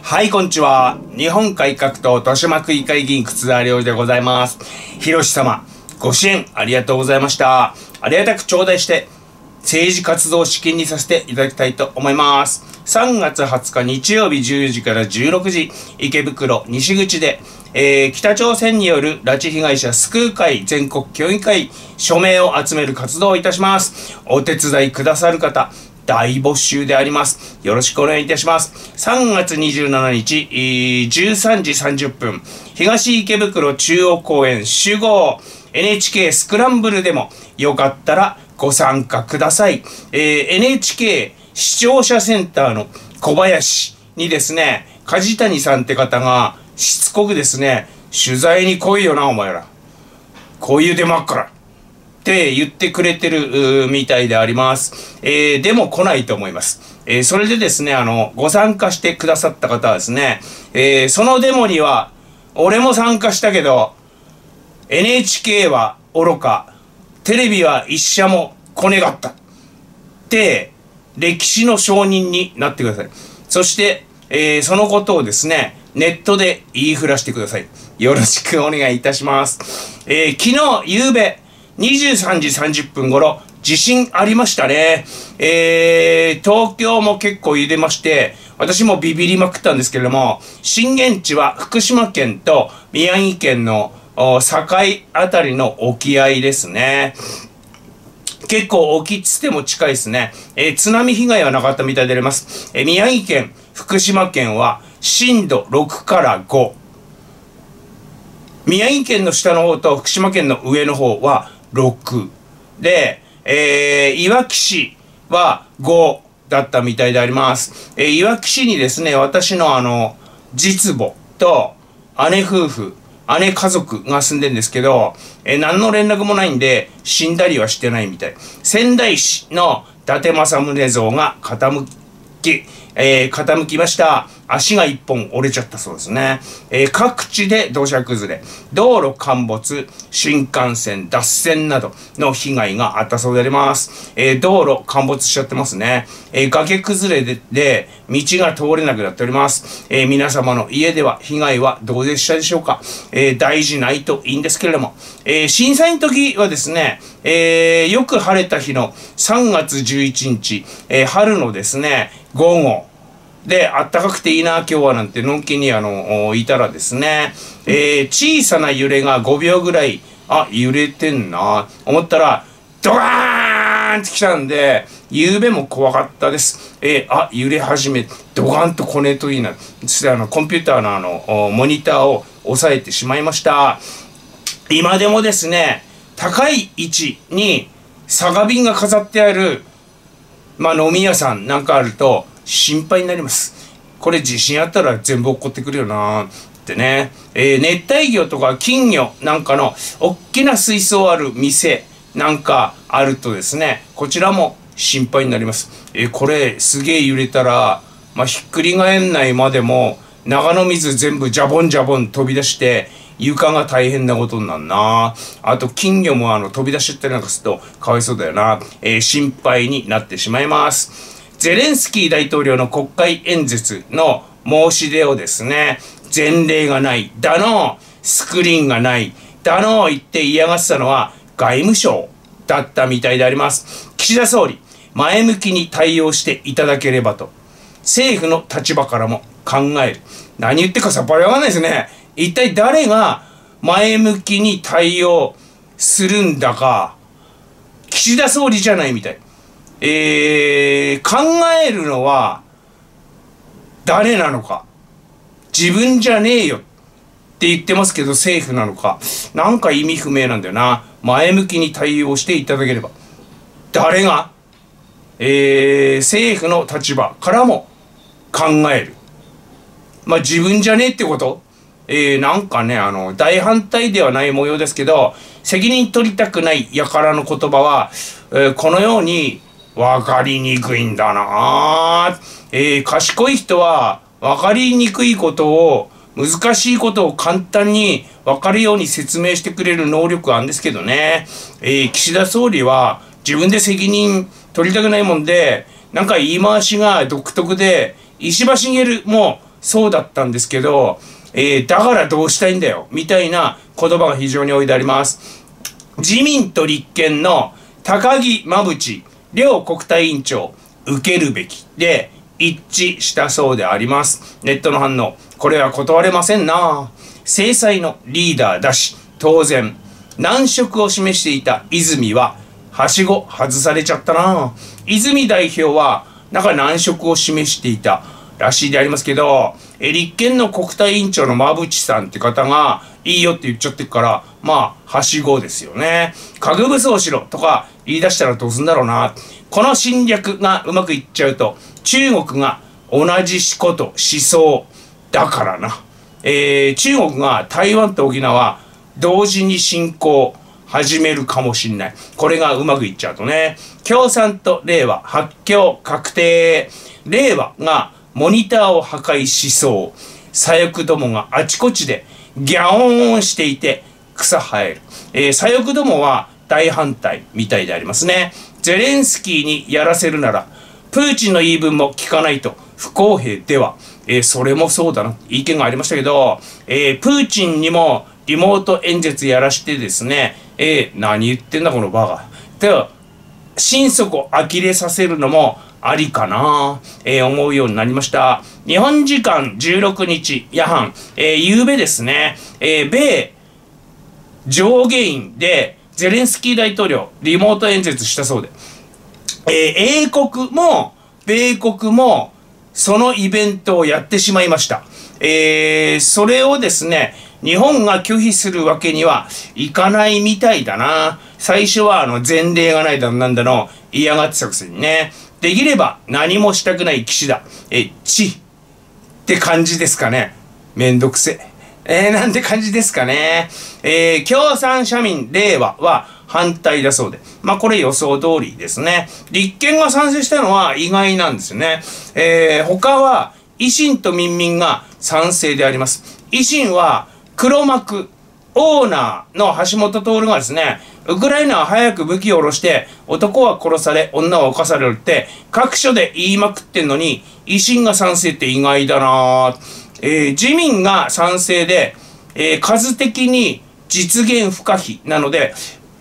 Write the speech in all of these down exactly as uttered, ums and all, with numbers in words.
はい、こんにちは。日本改革党豊島区議会議員楠田良でございます。ひろし様、ご支援ありがとうございました。ありがたく頂戴して、政治活動資金にさせていただきたいと思います。さんがつはつか日曜日じゅうじからじゅうろくじ、池袋西口で、えー、北朝鮮による拉致被害者救う会全国協議会署名を集める活動をいたします。お手伝いくださる方、大募集であります。よろしくお願いいたします。さんがつにじゅうしちにち、じゅうさんじさんじゅっぷん、東池袋中央公園集合、エヌエイチケー スクランブルでもよかったらご参加ください。えー、エヌエイチケー 視聴者センターの小林にですね、梶谷さんって方がしつこくですね、取材に来いよな、お前ら。こういう出まっから。って言ってくれてるみたいであります。えー、でも来ないと思います。えー、それでですね、あの、ご参加してくださった方はですね、えー、そのデモには、俺も参加したけど、エヌエイチケー は愚か、テレビは一社も来ねがった。って、歴史の証人になってください。そして、えー、そのことをですね、ネットで言いふらしてください。よろしくお願いいたします。えー、昨日、夕べ、にじゅうさんじさんじゅっぷん頃、地震ありましたね。えー、東京も結構揺れまして、私もビビりまくったんですけれども、震源地は福島県と宮城県の境あたりの沖合ですね。結構沖っつっても近いですね。えー、津波被害はなかったみたいであります。えー、宮城県、福島県は震度ろくからご。宮城県の下の方と福島県の上の方はろく。で、えー、いわき市はごだったみたいであります。えー、いわき市にですね、私のあの、実母と姉夫婦、姉家族が住んでるんですけど、えー、何の連絡もないんで、死んだりはしてないみたい。仙台市の伊達政宗像が傾き、えー、傾きました。足が一本折れちゃったそうですね。えー、各地で土砂崩れ、道路陥没、新幹線脱線などの被害があったそうであります。えー、道路陥没しちゃってますね。えー、崖崩れで、で、道が通れなくなっております。えー、皆様の家では被害はどうでしたでしょうか。えー、大事ないといいんですけれども、えー、震災の時はですね、えー、よく晴れた日のさんがつじゅういちにち、えー、春のですね、午後、で、あったかくていいな、今日はなんて、のんきにあの、いたらですね、えー、小さな揺れがごびょうぐらい、あ、揺れてんな、思ったら、ドカーンって来たんで、夕べも怖かったです。えー、あ、揺れ始め、ドカンと来ねえといいな。そしてあの、コンピューターのあの、モニターを押さえてしまいました。今でもですね、高い位置に、酒瓶が飾ってある、まあ、飲み屋さんなんかあると、心配になります。これ地震あったら全部起こってくるよなーってね。えー、熱帯魚とか金魚なんかの大きな水槽ある店なんかあるとですね、こちらも心配になります。えー、これすげえ揺れたら、まあ、ひっくり返んないまでも長野水全部ジャボンジャボン飛び出して床が大変なことになるな。あと金魚もあの飛び出しちゃったりなんかするとかわいそうだよな。えー、心配になってしまいます。ゼレンスキー大統領の国会演説の申し出をですね、前例がない、だの、スクリーンがない、だの言って嫌がってたのは外務省だったみたいであります。岸田総理、前向きに対応していただければと、政府の立場からも考える。何言ってるかさっぱりわかんないですね。一体誰が前向きに対応するんだか、岸田総理じゃないみたい。えー、考えるのは誰なのか。自分じゃねえよって言ってますけど政府なのか。なんか意味不明なんだよな。前向きに対応していただければ。誰が、えー、政府の立場からも考える。まあ自分じゃねえってこと。えー、なんかね、あの、大反対ではない模様ですけど、責任取りたくない輩の言葉は、えー、このようにわかりにくいんだな。えー、賢い人はわかりにくいことを、難しいことを簡単にわかるように説明してくれる能力あるんですけどね。えー、岸田総理は自分で責任取りたくないもんで、なんか言い回しが独特で、石破茂もそうだったんですけど、えー、だからどうしたいんだよ、みたいな言葉が非常に多いであります。自民と立憲の高木馬淵両国対委員長、受けるべきで一致したそうであります。ネットの反応、これは断れませんな。制裁のリーダーだし、当然、難色を示していた泉は、はしご外されちゃったな。泉代表は、なんか難色を示していたらしいでありますけど、え立憲の国対委員長の馬淵さんって方が、いいよって言っちゃってるから、まあ、はしごですよね。核武装しろとか言い出したらどうすんだろうな。この侵略がうまくいっちゃうと、中国が同じことしそうだからな。えー、中国が台湾と沖縄同時に侵攻始めるかもしんない。これがうまくいっちゃうとね。共産と令和発狂確定。令和がモニターを破壊しそう。左翼どもがあちこちでギャオーンしていて草生える。えー、左翼どもは大反対みたいでありますね。ゼレンスキーにやらせるなら、プーチンの言い分も聞かないと不公平では。えー、それもそうだな。意見がありましたけど、えー、プーチンにもリモート演説やらしてですね、えー、何言ってんだこのバカ。と、心底呆れさせるのもありかな、えー、思うようになりました。日本時間じゅうろくにち夜半、えー、夕べですね、えー、米上下院でゼレンスキー大統領リモート演説したそうで、えー、英国も米国もそのイベントをやってしまいました。えー、それをですね、日本が拒否するわけにはいかないみたいだな。最初はあの前例がないだなんだの嫌がってたくせにね。できれば何もしたくない岸田。え、ちって感じですかね。めんどくせえ。えー、なんて感じですかね。えー、共産社民令和は反対だそうで。まあこれ予想通りですね。立憲が賛成したのは意外なんですよね。えー、他は維新と民民が賛成であります。維新は黒幕、オーナーの橋本徹がですね、ウクライナは早く武器を下ろして、男は殺され、女は犯されるって、各所で言いまくってんのに、維新が賛成って意外だなぁ。えー、自民が賛成で、えー、数的に実現不可避なので、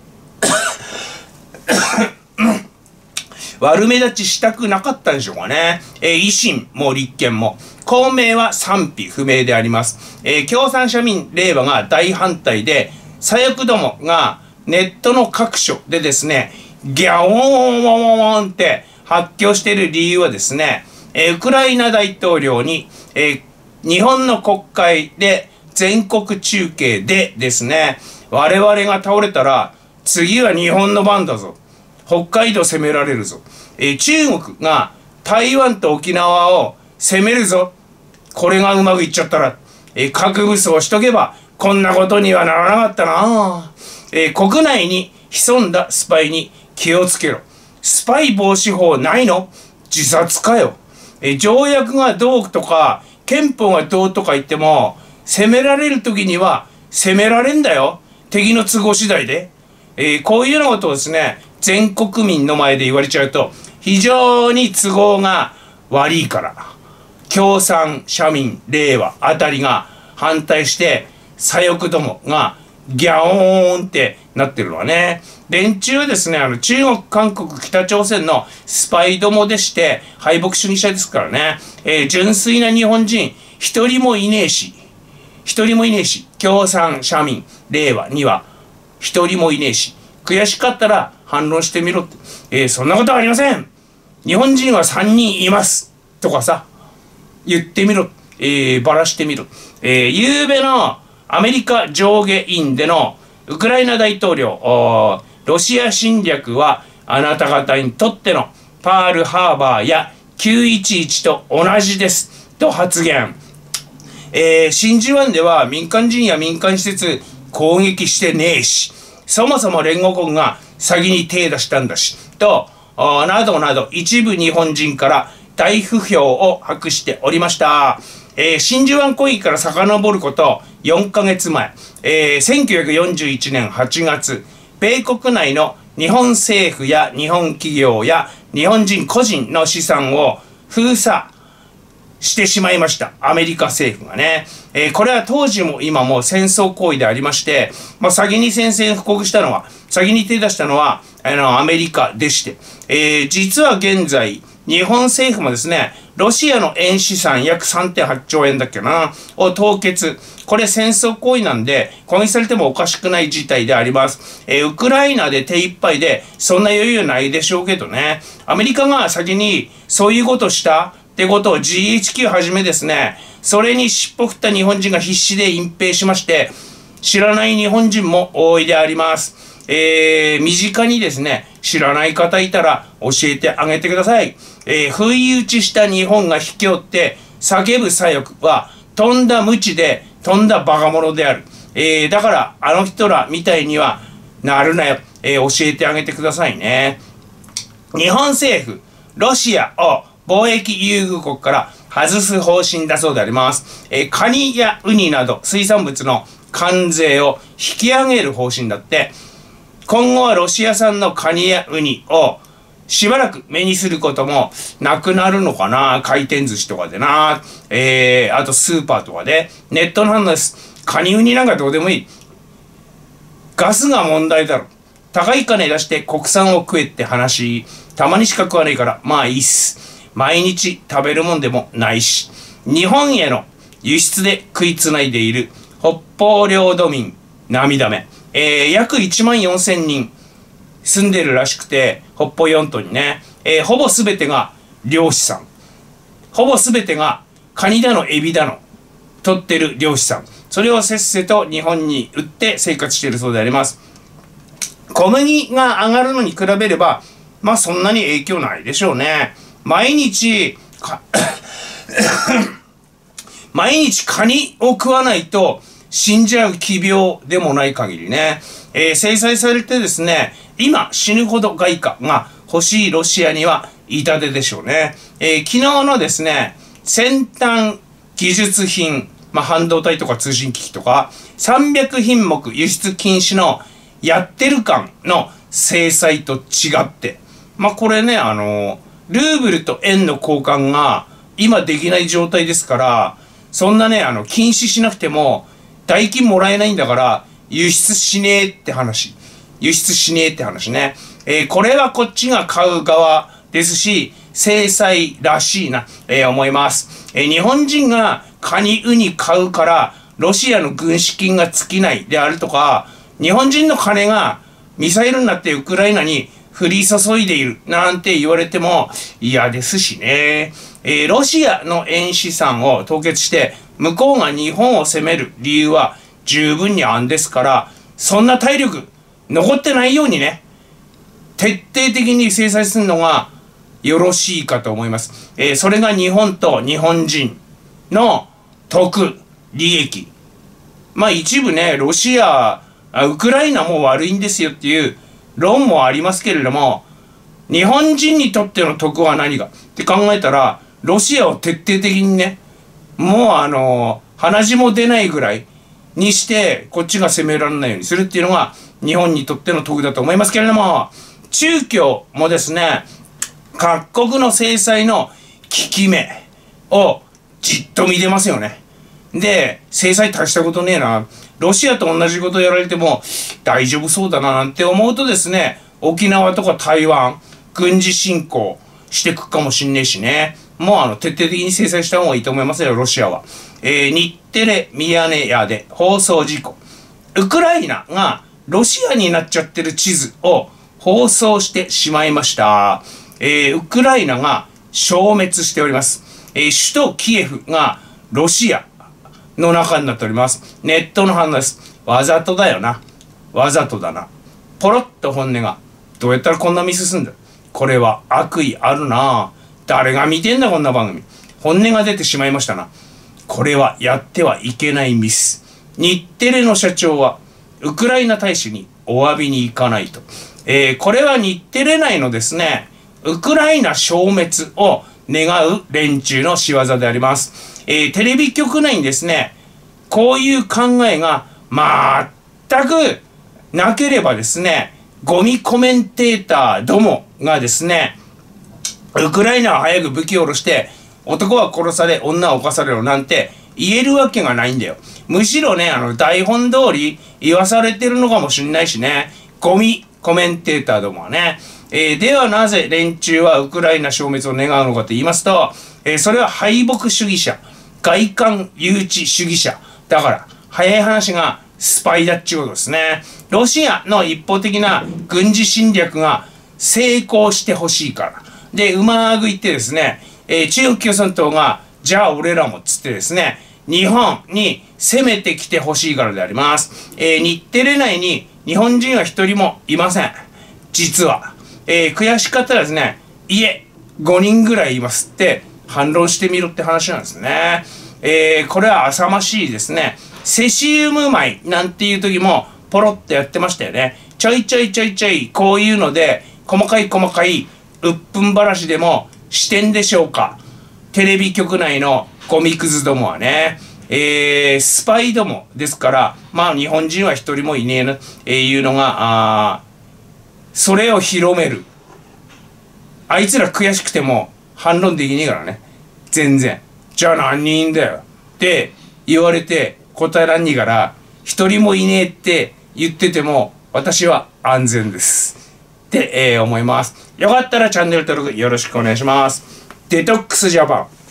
悪目立ちしたくなかったんでしょうかね。えー、維新も立憲も。公明は賛否不明であります。えー、共産社民令和が大反対で、左翼どもがネットの各所でですね、ギャオーンワンワンワンって発狂している理由はですね、えー、ウクライナ大統領に、えー、日本の国会で全国中継でですね、我々が倒れたら次は日本の番だぞ。北海道攻められるぞ。えー、中国が台湾と沖縄を攻めるぞ。これがうまくいっちゃったら、えー、核武装しとけばこんなことにはならなかったな。えー、国内に潜んだスパイに気をつけろ。スパイ防止法ないの？自殺かよ。えー、条約がどうとか憲法がどうとか言っても、攻められる時には攻められんだよ。敵の都合次第で。えー、こういうようなことをですね、全国民の前で言われちゃうと非常に都合が悪いから、共産社民令和あたりが反対して左翼どもがギャオーンってなってるのはね、連中はですね、あの中国韓国北朝鮮のスパイどもでして敗北主義者ですからね、えー、純粋な日本人一人もいねえし一人もいねえし共産社民令和には一人もいねえし、悔しかったら反論してみろって、えー、そんなことはありません。日本人はさんにんいますとかさ、言ってみろ、えー、ばらしてみろ。えー、夕べのアメリカ上下院でのウクライナ大統領、ロシア侵略はあなた方にとってのパールハーバーやきゅういちいちと同じですと発言。えー、真珠湾では民間人や民間施設攻撃してねえし、そもそも連合国が詐欺に手出したんだし、と、などなど一部日本人から大不評を博しておりました。えー、真珠湾攻撃から遡ることよんかげつまえ、えー、せんきゅうひゃくよんじゅういちねんはちがつ、米国内の日本政府や日本企業や日本人個人の資産を封鎖してしまいました。アメリカ政府がね。えー、これは当時も今も戦争行為でありまして、まあ、先に宣戦布告したのは、先に手出したのは、あの、アメリカでして、えー、実は現在、日本政府もですね、ロシアの円資産約 さんてんはちちょうえんだっけな、を凍結。これ戦争行為なんで、攻撃されてもおかしくない事態であります。えー、ウクライナで手一杯で、そんな余裕ないでしょうけどね。アメリカが先にそういうことしたってことを ジーエイチキュー はじめですね、それに尻尾振った日本人が必死で隠蔽しまして、知らない日本人も多いであります。えー、身近にですね、知らない方いたら教えてあげてください。えー、不意打ちした日本が卑怯って叫ぶ左翼は、とんだ無知で、とんだバカ者である。えー、だから、あの人らみたいにはなるなよ。えー、教えてあげてくださいね。日本政府、ロシアを貿易優遇国から外す方針だそうであります。えー、カニやウニなど水産物の関税を引き上げる方針だって、今後はロシア産のカニやウニをしばらく目にすることもなくなるのかな。回転寿司とかでな。えー、あとスーパーとかで。ネットの反応です。カニウニなんかどうでもいい。ガスが問題だろ。高い金出して国産を食えって話。たまにしか食わないから、まあいいっす。毎日食べるもんでもないし。日本への輸出で食いつないでいる北方領土民、涙目。えー、約いちまんよんせんにん住んでるらしくて、北方四島にね、えー、ほぼすべてが漁師さん。ほぼすべてがカニだのエビだの取ってる漁師さん。それをせっせと日本に売って生活しているそうであります。小麦が上がるのに比べれば、まあそんなに影響ないでしょうね。毎日、毎日カニを食わないと死んじゃう奇病でもない限りね、えー、制裁されてですね、今死ぬほど外貨が欲しいロシアには痛手でしょうね。えー、昨日のですね、先端技術品、まあ、半導体とか通信機器とか、さんびゃくひんもく輸出禁止のやってる感の制裁と違って、まあ、これね、あの、ルーブルと円の交換が今できない状態ですから、そんなね、あの、禁止しなくても、代金もらえないんだから、輸出しねえって話。輸出しねえって話ね。えー、これはこっちが買う側ですし、制裁らしいな、えー、思います。えー、日本人がカニウニ買うから、ロシアの軍資金が尽きないであるとか、日本人の金がミサイルになってウクライナに降り注いでいるなんて言われても嫌ですしね。えー、ロシアの円資産を凍結して、向こうが日本を攻める理由は十分にあんですから、そんな体力残ってないようにね、徹底的に制裁するのがよろしいかと思います。えー、それが日本と日本人の得、利益。まあ一部ね、ロシア、ウクライナも悪いんですよっていう論もありますけれども、日本人にとっての得は何かって考えたら、ロシアを徹底的にね、もうあの、鼻血も出ないぐらいにして、こっちが攻められないようにするっていうのが、日本にとっての得だと思いますけれども、中共もですね、各国の制裁の効き目をじっと見てますよね。で、制裁大したことねえな。ロシアと同じことやられても大丈夫そうだななんて思うとですね、沖縄とか台湾、軍事侵攻してくかもしんねえしね。もうあの、徹底的に制裁した方がいいと思いますよ、ロシアは。えー、日テレミヤネ屋で放送事故。ウクライナがロシアになっちゃってる地図を放送してしまいました。えー、ウクライナが消滅しております。えー、首都キエフがロシアの中になっております。ネットの反応です。わざとだよな。わざとだな。ポロッと本音が。どうやったらこんなミスすんだ。これは悪意あるな。誰が見てんだこんな番組。本音が出てしまいましたな。これはやってはいけないミス。日テレの社長はウクライナ大使にお詫びに行かないと。えー、これは日テレ内のですね、ウクライナ消滅を願う連中の仕業であります。えー、テレビ局内にですね、こういう考えが全くなければですね、ゴミコメンテーターどもがですね、ウクライナは早く武器を下ろして男は殺され、女は犯されろなんて言えるわけがないんだよ。むしろね、あの、台本通り言わされてるのかもしんないしね。ゴミ、コメンテーターどもはね。えー、ではなぜ連中はウクライナ消滅を願うのかと言いますと、えー、それは敗北主義者、外観誘致主義者。だから、早い話がスパイだっちゅうことですね。ロシアの一方的な軍事侵略が成功してほしいから。で、うまーくいってですね、えー、中国共産党が、じゃあ俺らもつってですね、日本に攻めてきてほしいからであります。えー、日テレ内に日本人は一人もいません。実は。えー、悔しかったらですね、いえ、ごにんぐらいいますって反論してみろって話なんですね。えー、これは浅ましいですね。セシウム米なんていう時もポロッとやってましたよね。ちょいちょいちょいちょいこういうので細かい細かいうっぷんばらしでもしてんでしょうか。テレビ局内のゴミくずどもはね、えー、スパイどもですから、まあ日本人は一人もいねえな、えー、いうのが、あそれを広める。あいつら悔しくても反論できねえからね。全然。じゃあ何人いんだよ。って言われて答えらんにから、一人もいねえって言ってても私は安全です。って、えー、思います。よかったらチャンネル登録よろしくお願いします。デトックスジャパン。